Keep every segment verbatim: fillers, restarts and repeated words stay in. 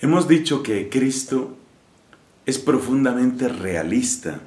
Hemos dicho que Cristo es profundamente realista.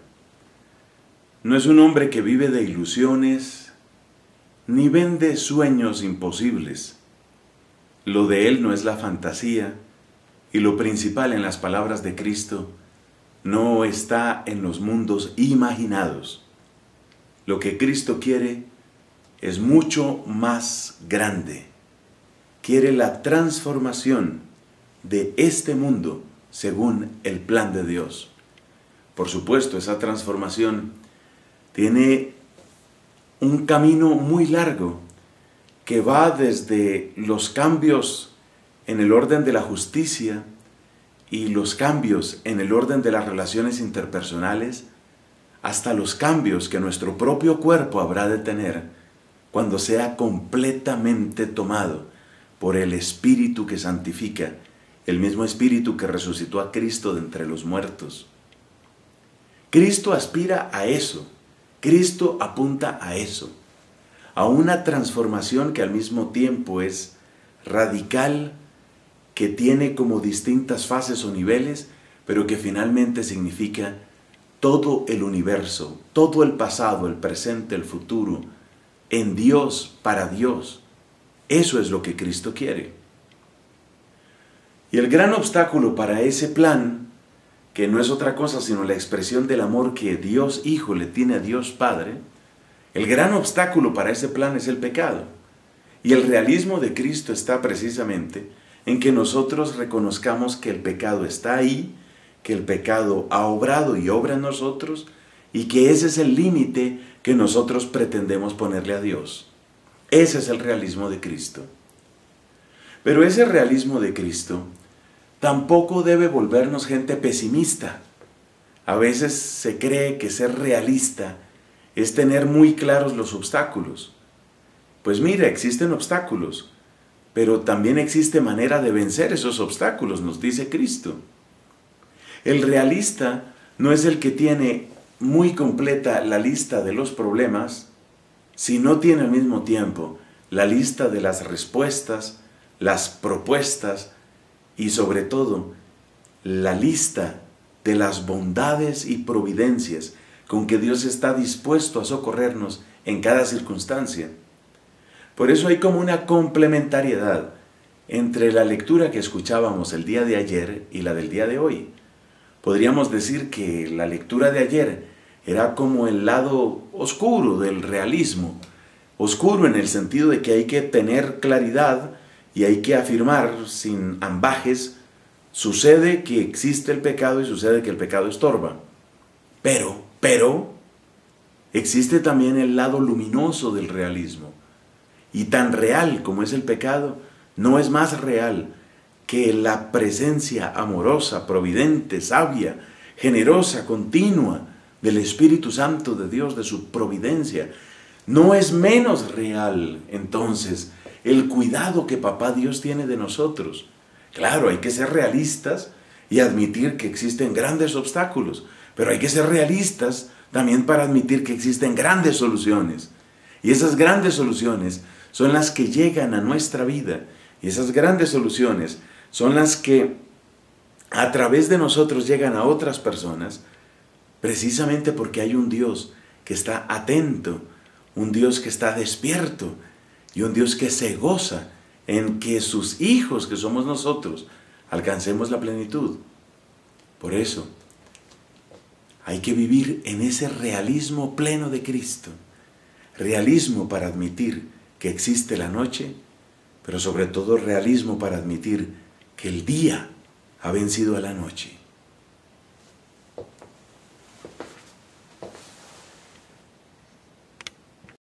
No es un hombre que vive de ilusiones, ni vende sueños imposibles. Lo de él no es la fantasía, y lo principal en las palabras de Cristo no está en los mundos imaginados. Lo que Cristo quiere es mucho más grande. Quiere la transformación de este mundo según el plan de Dios. Por supuesto, esa transformación tiene un camino muy largo que va desde los cambios en el orden de la justicia y los cambios en el orden de las relaciones interpersonales, hasta los cambios que nuestro propio cuerpo habrá de tener cuando sea completamente tomado por el Espíritu que santifica, el mismo Espíritu que resucitó a Cristo de entre los muertos. Cristo aspira a eso, Cristo apunta a eso, a una transformación que al mismo tiempo es radical, que tiene como distintas fases o niveles, pero que finalmente significa todo el universo, todo el pasado, el presente, el futuro, en Dios, para Dios. Eso es lo que Cristo quiere. Y el gran obstáculo para ese plan, que no es otra cosa sino la expresión del amor que Dios Hijo le tiene a Dios Padre, el gran obstáculo para ese plan es el pecado. Y el realismo de Cristo está precisamente en que nosotros reconozcamos que el pecado está ahí, que el pecado ha obrado y obra en nosotros, y que ese es el límite que nosotros pretendemos ponerle a Dios. Ese es el realismo de Cristo. Pero ese realismo de Cristo tampoco debe volvernos gente pesimista. A veces se cree que ser realista es tener muy claros los obstáculos. Pues mira, existen obstáculos, pero también existe manera de vencer esos obstáculos, nos dice Cristo. El realista no es el que tiene muy completa la lista de los problemas, si no tiene al mismo tiempo la lista de las respuestas, las propuestas y sobre todo la lista de las bondades y providencias con que Dios está dispuesto a socorrernos en cada circunstancia. Por eso hay como una complementariedad entre la lectura que escuchábamos el día de ayer y la del día de hoy. Podríamos decir que la lectura de ayer era como el lado oscuro del realismo, oscuro en el sentido de que hay que tener claridad y hay que afirmar sin ambajes, sucede que existe el pecado y sucede que el pecado estorba. Pero, pero, existe también el lado luminoso del realismo. Y tan real como es el pecado, no es más real que la presencia amorosa, providente, sabia, generosa, continua del Espíritu Santo de Dios, de su providencia. No es menos real, entonces, el cuidado que Papá Dios tiene de nosotros. Claro, hay que ser realistas y admitir que existen grandes obstáculos, pero hay que ser realistas también para admitir que existen grandes soluciones. Y esas grandes soluciones son las que llegan a nuestra vida. Y esas grandes soluciones son las que a través de nosotros llegan a otras personas, precisamente porque hay un Dios que está atento, un Dios que está despierto y un Dios que se goza en que sus hijos, que somos nosotros, alcancemos la plenitud. Por eso, hay que vivir en ese realismo pleno de Cristo. Realismo para admitir que existe la noche, pero sobre todo realismo para admitir que el día ha vencido a la noche.